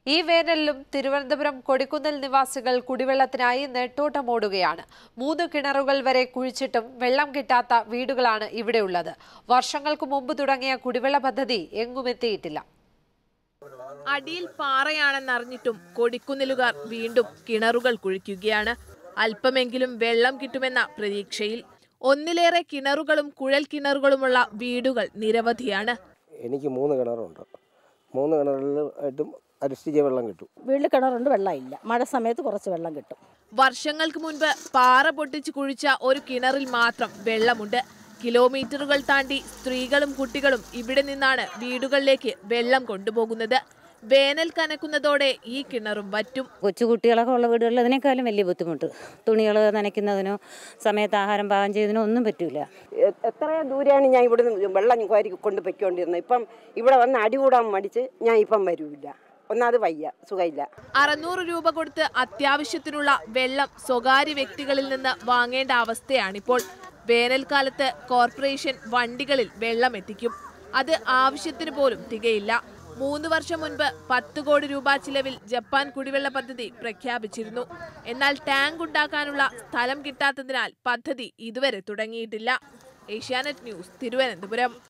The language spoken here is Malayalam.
ഈ വേനലിലും തിരുവനന്തപുരം കൊടിക്കുന്നിൽ നിവാസികൾ കുടിവെള്ളത്തിനായി നെട്ടോട്ടമോടുകയാണ്. 3 കിണറുകൾ വരെ കുഴിച്ചിട്ടും വെള്ളം കിട്ടാത്ത വീടുകളാണ് ഇവിടെയുള്ളത്. വർഷങ്ങൾക്ക് മുമ്പ് തുടങ്ങിയ കുടിവെള്ള പദ്ധതി എങ്ങുമെത്തിയിട്ടില്ല. അടിയിൽ പാറയാണെന്നറിഞ്ഞിട്ടും കൊടിക്കുന്നിലുകാർ വീണ്ടും കിണറുകൾ കുഴിക്കുകയാണ്. അല്പമെങ്കിലും വെള്ളം കിട്ടുമെന്ന പ്രതീക്ഷയിൽ. ഒന്നിലേറെ കിണറുകളും കുഴൽ കിണറുകളുമുള്ള വീടുകൾ നിരവധിയാണ്. എനിക്ക് 3 കിണറുണ്ട്. 3 കിണറിലായിട്ടും അരിഷ്ടിച്ച വെള്ളം കിട്ടും. വീട്ടിൽ കിണറുണ്ട്, വെള്ളമില്ല. മഴ സമയത്ത് കുറച്ച് വെള്ളം കിട്ടും. വർഷങ്ങൾക്ക് മുൻപ് പാറ പൊട്ടിച്ച് കുഴിച്ച ഒരു കിണറിൽ മാത്രം വെള്ളമുണ്ട്. കിലോമീറ്ററുകൾ താണ്ടി സ്ത്രീകളും കുട്ടികളും ഇവിടെ നിന്നാണ് വീടുകളിലേക്ക് വെള്ളം കൊണ്ടുപോകുന്നത്. വേനൽ കനക്കുന്നതോടെ ഈ കിണറും വറ്റും. കൊച്ചുകുട്ടികളൊക്കെ ഉള്ള വീടുകളിൽ അതിനേക്കാളും വലിയ ബുദ്ധിമുട്ട്. തുണികൾ നനയ്ക്കുന്നതിനോ സമയത്ത് ആഹാരം പാകം ചെയ്യുന്നതിനോ ഒന്നും പറ്റൂല. എത്ര ദൂരെയാണ് ഞാൻ ഇവിടെ വെള്ളം കോരി കൊണ്ടുപോയിക്കൊണ്ടിരുന്നത്. ഇപ്പം ഇവിടെ വന്ന് അടികൂടാൻ മടിച്ച് ഞാൻ ഇപ്പം വരൂല്ല. ഒന്നാമത് വയ്യ, സുഖമില്ല. 600 രൂപ കൊടുത്ത് അത്യാവശ്യത്തിനുള്ള വെള്ളം സ്വകാര്യ വ്യക്തികളിൽ നിന്ന് വാങ്ങേണ്ട അവസ്ഥയാണിപ്പോൾ. വേനൽക്കാലത്ത് കോർപ്പറേഷൻ വണ്ടികളിൽ വെള്ളം എത്തിക്കും. അത് ആവശ്യത്തിന് പോലും തികയില്ല. 3 വർഷം മുൻപ് 10 കോടി രൂപ ചിലവിൽ ജപ്പാൻ കുടിവെള്ള പദ്ധതി പ്രഖ്യാപിച്ചിരുന്നു. എന്നാൽ ടാങ്ക് ഉണ്ടാക്കാനുള്ള സ്ഥലം കിട്ടാത്തതിനാൽ പദ്ധതി ഇതുവരെ തുടങ്ങിയിട്ടില്ല. ഏഷ്യാനെറ്റ് ന്യൂസ്, തിരുവനന്തപുരം.